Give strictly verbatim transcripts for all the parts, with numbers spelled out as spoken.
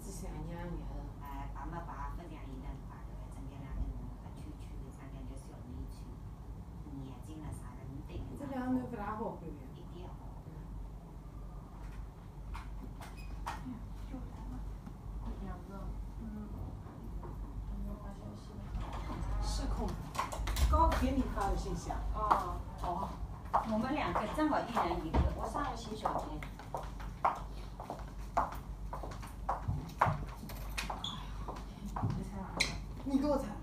只想养的。 哎，爸妈爸不讲一人爸的，整天两个人还出去的，常常就小内去，眼睛了啥的，你对这两头不大好看的。 一点好。 嗯，就来了。 两个。 嗯。没有发消息了。 失控。刚给你发的信息啊。 哦。哦。我们两个正好一人一个，我上个洗手间。 你给我擦。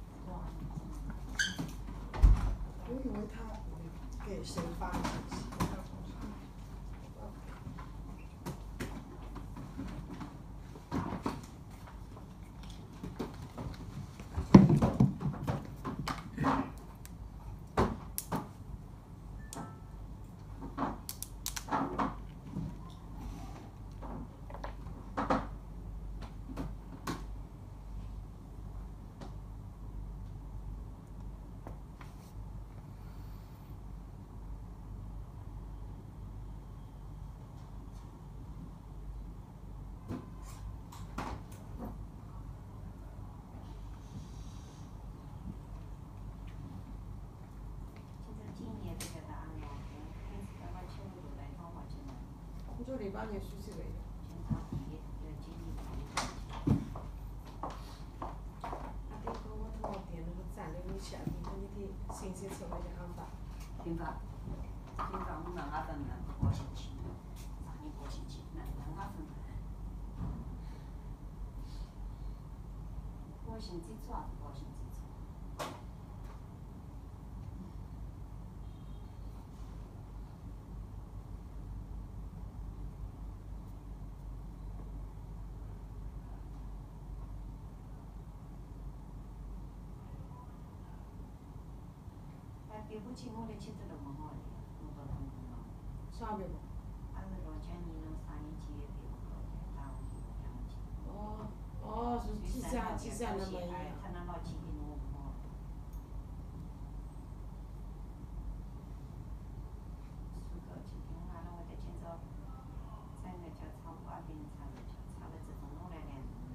我以为他给谁发的信息。这礼拜你休息了。阿弟跟我头脑电那个站的你下地，你的信息出来就喊发。 听发，听发我们阿分呢不高兴气，啥人高兴气？那那阿分。高兴最初也是高兴最初。对不起，我的妻子那么好的，我不同意了。 啥别不？ 俺是老家人弄啥人去也别不高兴，打我去我讲去。 哦哦，是几三几三那么一样。 他那老气给我不好。是个今天俺那我在今朝，在那叫炒瓜饼，炒了炒了这种弄来两种人。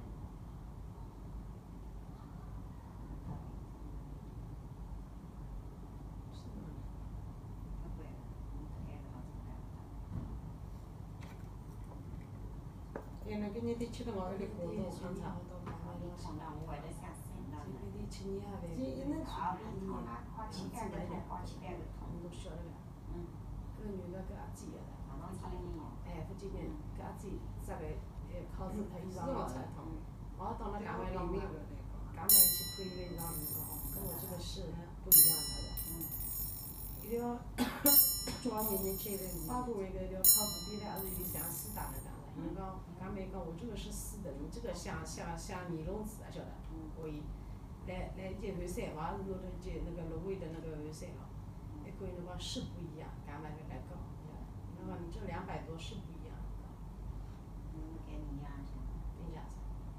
原来给你的吃的我有点过度穿插。 碰到我外头想死了。 这个的吃你还呗？ 这能吃你花七百个痛，花七百个痛。 都晓得了。 嗯。 搿女的搿阿姐的。哎，不今年搿阿姐啥个呃考试她衣裳老穿痛，我到那岗位里面，岗位去可以的衣裳跟我这个是不一样的。嗯。一定要中央年年去的，八部一个要考试比的还是有像四大的岗位，你讲岗位讲我这个是四的，你这个像像像尼龙子啊晓得，可以。来来接后山，我也是弄的接那个芦苇的那个后山了，还可以那个是不一样，岗位来高，那么你这两百多是不一样。 嗯，给你压去。 对呀。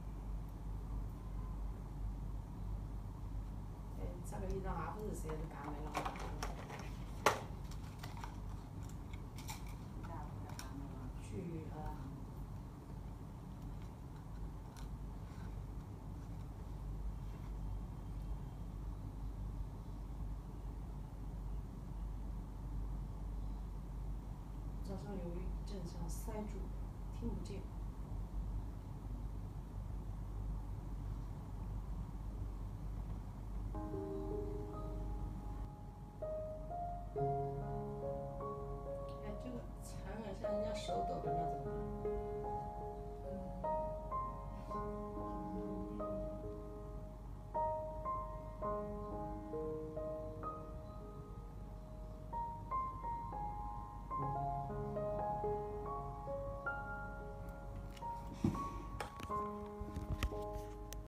哎，这个衣裳也不是谁是岗位了。去呃。早上有一阵像塞住，听不见。哎，这个缠了像人家手抖的那种。嗯。